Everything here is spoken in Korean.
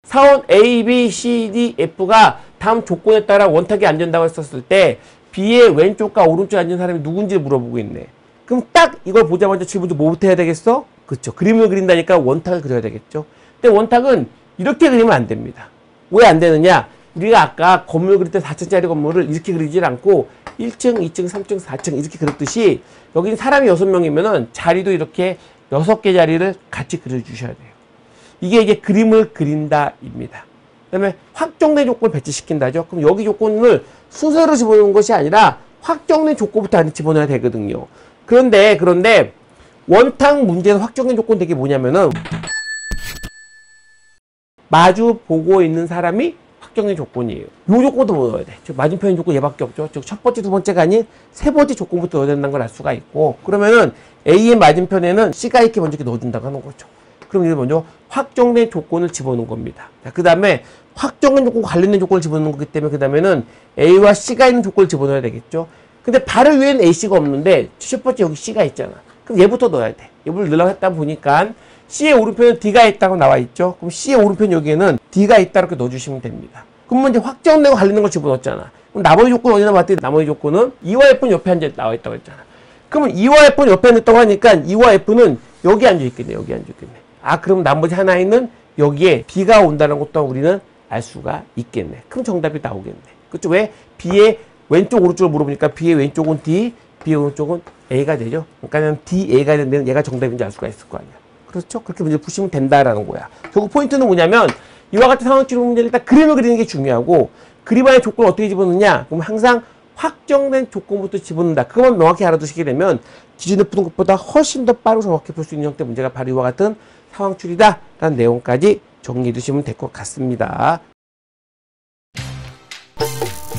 사원 A, B, C, D, F가 다음 조건에 따라 원탁이 안 된다고 했었을 때 B의 왼쪽과 오른쪽에 앉은 사람이 누군지 물어보고 있네. 그럼 딱 이걸 보자마자 질문도 뭐부터 해야 되겠어? 그쵸. 그림을 그린다니까 원탁을 그려야 되겠죠. 근데 원탁은 이렇게 그리면 안 됩니다. 왜 안 되느냐? 우리가 아까 건물 그릴 때 4층짜리 건물을 이렇게 그리질 않고 1층, 2층, 3층, 4층 이렇게 그렸듯이 여기는 사람이 6명이면은 자리도 이렇게 6개 자리를 같이 그려주셔야 돼요. 이게 이제 그림을 그린다입니다. 그 다음에 확정된 조건을 배치시킨다죠. 그럼 여기 조건을 순서로 집어넣는 것이 아니라 확정된 조건부터 안에 집어넣어야 되거든요. 그런데 원탁 문제에서 확정된 조건 되게 뭐냐면은 마주 보고 있는 사람이 확정된 조건이에요. 요 조건도 뭐 넣어야 돼. 즉 맞은편의 조건 얘밖에 없죠. 즉 첫 번째, 두 번째가 아닌 세 번째 조건부터 넣어야 된다는 걸 알 수가 있고, 그러면은 A의 맞은편에는 C가 이렇게 먼저 이렇게 넣어준다고 하는 거죠. 그럼 이제 먼저 확정된 조건을 집어넣은 겁니다. 그 다음에 확정된 조건과 관련된 조건을 집어넣는 거기 때문에 그 다음에는 A와 C가 있는 조건을 집어넣어야 되겠죠. 근데 바로 위에는 A, C가 없는데 첫 번째 여기 C가 있잖아. 그럼 얘부터 넣어야 돼. 얘를 넣으려고 했다 보니까 C의 오른편은 D가 있다고 나와 있죠. 그럼 C의 오른편 여기에는 D가 있다 이렇게 넣어주시면 됩니다. 그러면 이제 확정되고 관련된 걸 집어넣었잖아. 그럼 나머지 조건은 어디나 맞더니 나머지 조건은 E와 F는 옆에 앉아 나와 있다고 했잖아. 그러면 E와 F는 옆에 앉았다고 하니까 E와 F는 여기 앉아 있겠네. 여기 앉아 있겠네. 아, 그럼 나머지 하나에는 여기에 B가 온다는 것도 우리는 알 수가 있겠네. 그럼 정답이 나오겠네. 그렇죠? 왜? B의 왼쪽 오른쪽을 물어보니까 B의 왼쪽은 D, B의 오른쪽은 A가 되죠. 그러니까 D, A가 되는 데는 얘가 정답인지 알 수가 있을 거 아니야. 그렇죠? 그렇게 문제 푸시면 된다라는 거야. 결국 포인트는 뭐냐면 이와 같은 상황치료 문제는 일단 그림을 그리는 게 중요하고 그림 안에 조건을 어떻게 집어넣느냐? 그럼 항상 확정된 조건부터 집어넣는다. 그것만 명확히 알아두시게 되면 기준에 푸는 것보다 훨씬 더 빠르고 정확히 풀 수 있는 형태의 문제가 바로 이와 같은 상황출이다 라는 내용까지 정리해 두시면 될 것 같습니다.